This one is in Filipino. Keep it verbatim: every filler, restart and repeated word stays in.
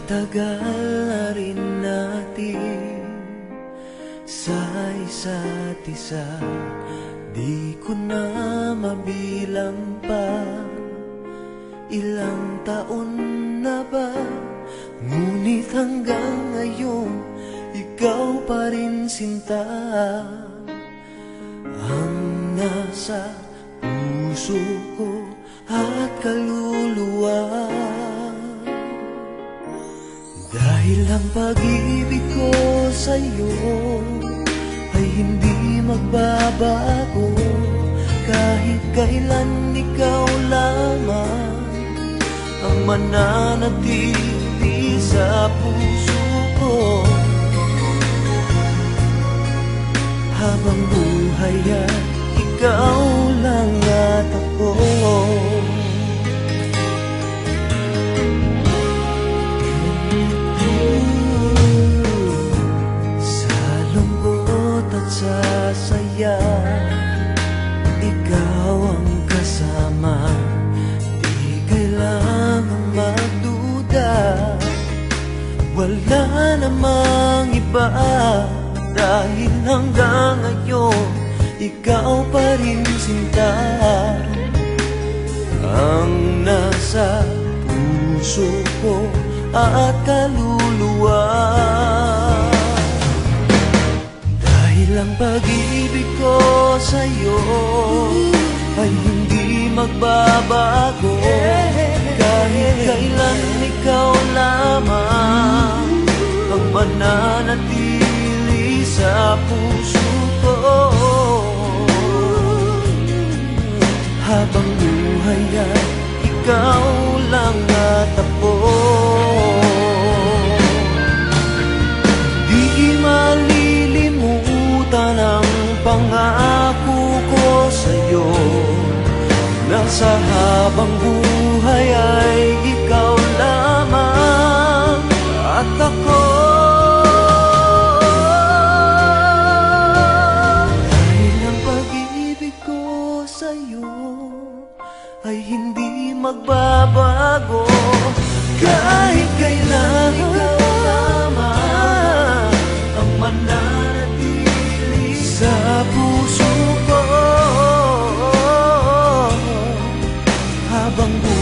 tagal na rin natin sa isa't isa, di ko na mabilang pa. Ilang taon na ba, ngunit hanggang ngayon ikaw pa rin sinta ang nasa puso ko at kaluluwa. Dahil ang pag-ibig ko sa'yo ay hindi magbabago, kahit kailan ikaw lamang ang mananatili sa puso ko. Habang buhay ay ikaw lang at ako. Sa lungkot at sa saya, ikaw ang kasama. Di kailangang magduda, wala namang iba. Dahil hanggang ngayon ikaw pa rin sinta ang nasa puso ko at kaluluwa. Dahil ang pag-ibig ko sa'yo ay hindi magbabago, kahit kailan ikaw lamang ang mananatili sa puso ko. Habang buhay ay ikaw lang at ako. Di malilimutan ang pangako ko sa'yo, na sa habang buhay ay ikaw lamang at ako. Ay hindi magbabago, kahit kailan ikaw lamang ang mananatili sa puso ko. Habang buhay